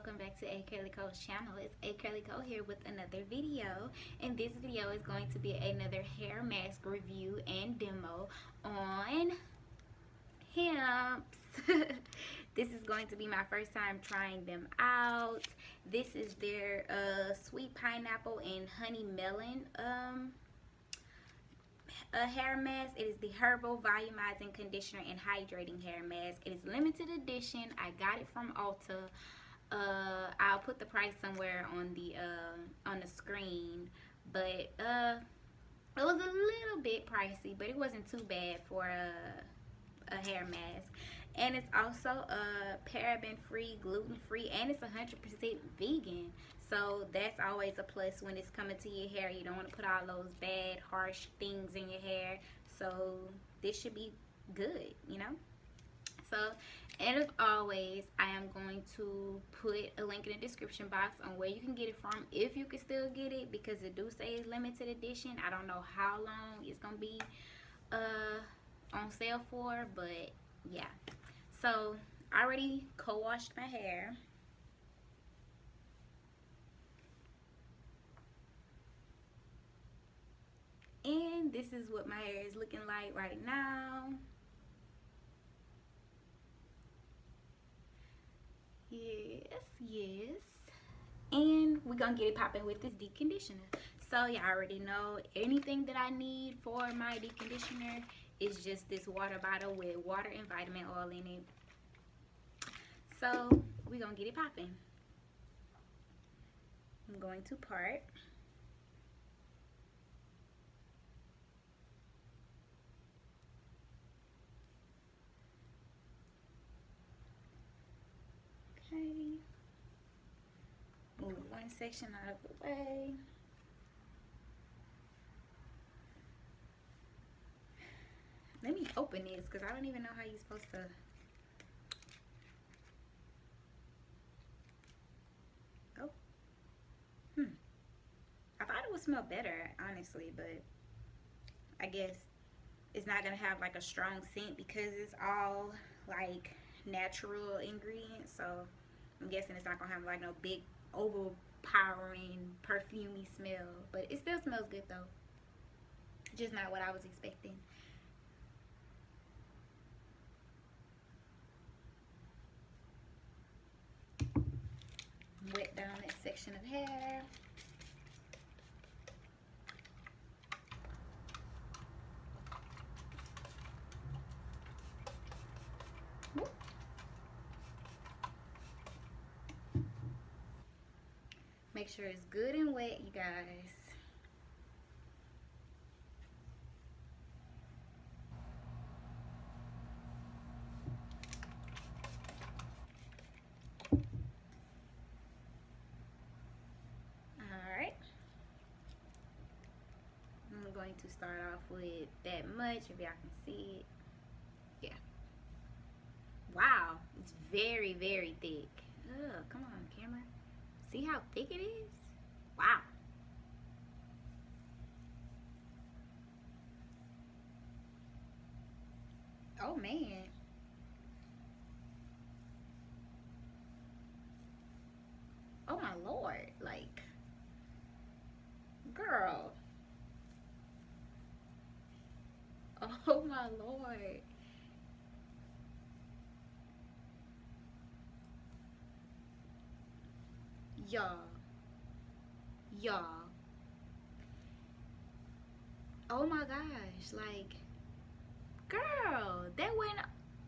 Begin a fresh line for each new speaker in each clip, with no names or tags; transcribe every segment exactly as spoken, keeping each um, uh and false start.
welcome back to A Curly Co's channel. It's A Curly Co here with another video, and this video is going to be another hair mask review and demo on Hempz. This is going to be my first time trying them out. This is their uh, sweet pineapple and honey melon um a hair mask. It is the herbal volumizing conditioner and hydrating hair mask. It is limited edition. I got it from Ulta. uh I'll put the price somewhere on the uh on the screen, but uh it was a little bit pricey, but it wasn't too bad for a, a hair mask. And it's also uh paraben free, gluten free, and it's one hundred percent vegan. So that's always a plus when it's coming to your hair. You don't want to put all those bad, harsh things in your hair. So this should be good, you know? So, and as always, I am going to put a link in the description box on where you can get it from, if you can still get it, because it do say it's limited edition. I don't know how long it's going to be uh, on sale for, but yeah. So, I already co-washed my hair. And this is what my hair is looking like right now. Yes, yes. And we're gonna get it popping with this deep conditioner. So y'all already know, anything that I need for my deep conditioner is just this water bottle with water and vitamin oil in it. So we're gonna get it popping. I'm going to part. Okay, move one section out of the way. Let me open this because I don't even know how you're supposed to. Oh, hmm. I thought it would smell better, honestly, but I guess it's not gonna have like a strong scent because it's all like natural ingredients. So I'm guessing it's not gonna have like no big overpowering perfumey smell, but it still smells good though. Just not what I was expecting. Wet down that section of hair. Whoop. Make sure it's good and wet, you guys. Alright. I'm going to start off with that much, if y'all can see it. Yeah. Wow, it's very, very thick. Ugh, come on, camera. See how thick it is? Wow. Oh man. Oh my Lord. Like, girl. Oh my Lord. Y'all. Y'all. Oh my gosh. Like, girl, that went.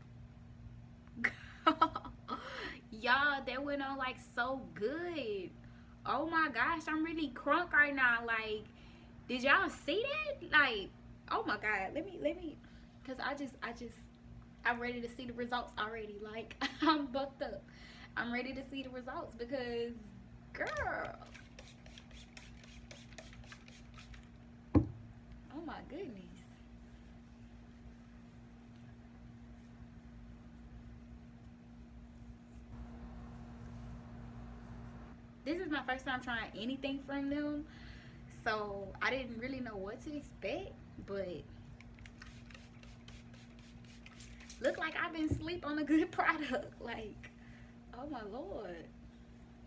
Y'all, that went on like so good. Oh my gosh, I'm really crunk right now. Like, did y'all see that? Like, oh my god, let me let me because I just I just I'm ready to see the results already. Like, I'm bucked up. I'm ready to see the results because, girl, oh my goodness. This is my first time trying anything from them, so I didn't really know what to expect, but look like I've been asleep on a good product. Like, oh my Lord.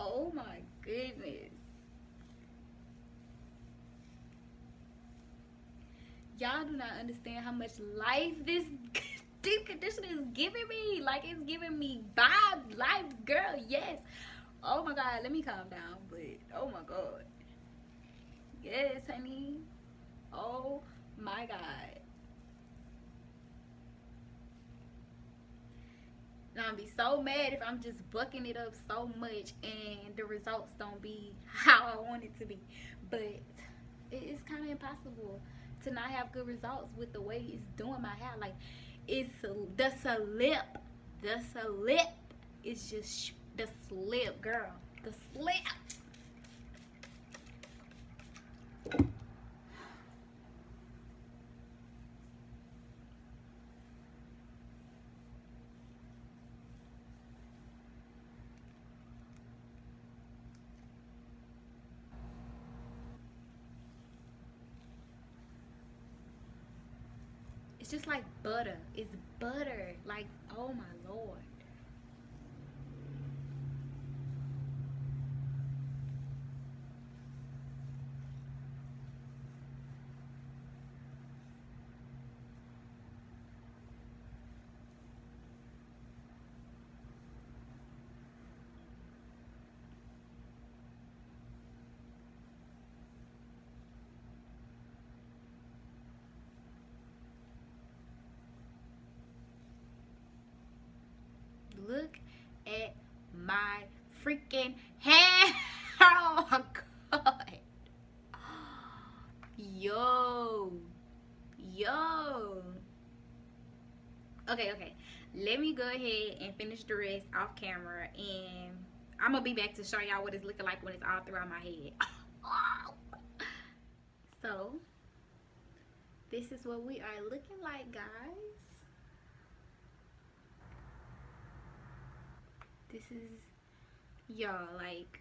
Oh my goodness. Y'all do not understand how much life this deep conditioner is giving me. Like, it's giving me vibe, life, girl, yes. Oh my God, let me calm down, but oh my God. Yes, honey. Oh my God. And I'll be so mad if I'm just bucking it up so much and the results don't be how I want it to be. But it's kind of impossible to not have good results with the way it's doing my hair. Like, it's a, the slip, the slip. It's just the slip, girl. The slip. It's just like butter. It's butter. Like, oh my Lord. Look at my freaking hair. Oh my God. Yo. Yo. Okay, okay. Let me go ahead and finish the rest off camera. And I'm going to be back to show y'all what it's looking like when it's all throughout my head. So, this is what we are looking like, guys. This is, y'all, like,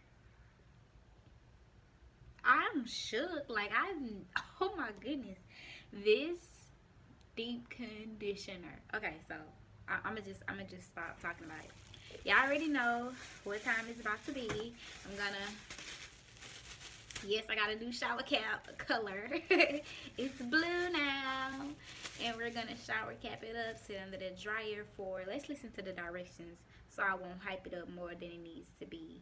I'm shook. Like, I'm, oh my goodness. This deep conditioner. Okay, so I, I'm gonna just, I'm gonna just stop talking about it. Y'all already know what time it's about to be. I'm gonna, yes, I got a new shower cap color. It's blue now. And we're gonna shower cap it up, sit under the dryer for, let's listen to the directions so I won't hype it up more than it needs to be.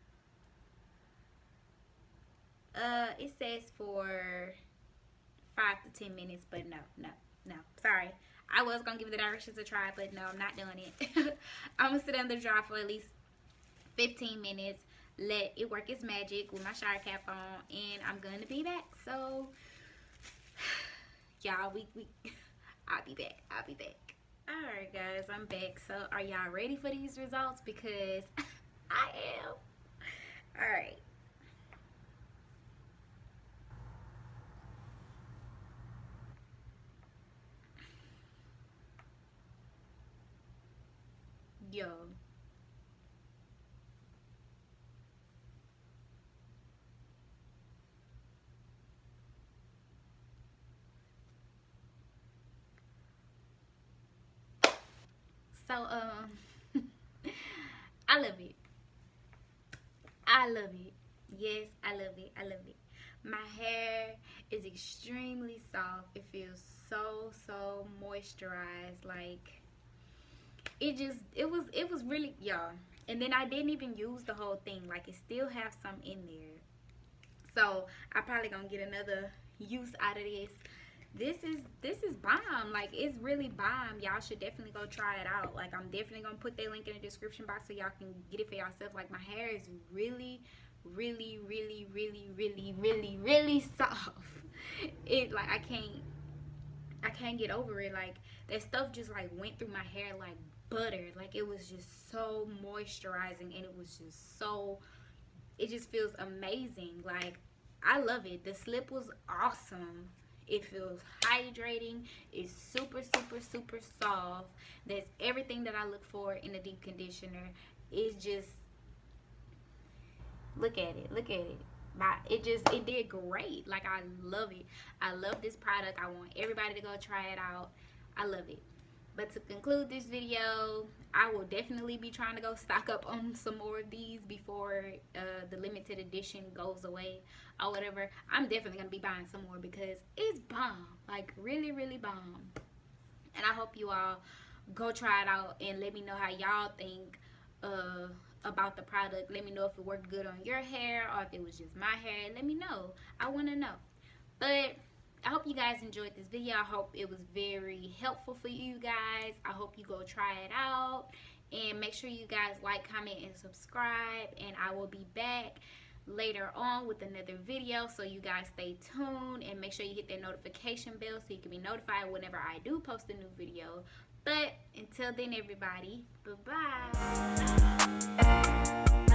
Uh, it says for five to ten minutes, but no, no, no. Sorry. I was gonna give the directions a try, but no, I'm not doing it. I'm gonna sit under the dryer for at least fifteen minutes, let it work its magic with my shower cap on, and I'm gonna be back. So, y'all, we, we, I'll be back. I'll be back. Alright guys, I'm back. So are y'all ready for these results? Because I am. Alright. Yo. So, um, I love it. I love it. Yes, I love it. I love it. My hair is extremely soft. It feels so, so moisturized. Like, it just, it was, it was really, y'all. And then I didn't even use the whole thing. Like, it still have some in there. So, I probably gonna get another use out of this. This is this is bomb. Like, it's really bomb. Y'all should definitely go try it out. Like, I'm definitely gonna put that link in the description box so y'all can get it for yourself. Like, my hair is really, really, really, really, really, really, really soft. It, like, I can't I can't get over it. Like, that stuff just like went through my hair like butter. Like, it was just so moisturizing, and it was just so, it just feels amazing. Like, I love it. The slip was awesome. It feels hydrating. It's super, super, super soft. That's everything that I look for in a deep conditioner. It's just, look at it. Look at it. My, it just, it did great. Like, I love it. I love this product. I want everybody to go try it out. I love it. But to conclude this video, I will definitely be trying to go stock up on some more of these before uh, the limited edition goes away or whatever. I'm definitely going to be buying some more because it's bomb. Like, really, really bomb. And I hope you all go try it out and let me know how y'all think uh, about the product. Let me know if it worked good on your hair or if it was just my hair. Let me know. I want to know. But I hope you guys enjoyed this video. I hope it was very helpful for you guys. I hope you go try it out. And make sure you guys like, comment, and subscribe. And I will be back later on with another video. So you guys stay tuned. And make sure you hit that notification bell so you can be notified whenever I do post a new video. But until then, everybody, bye-bye.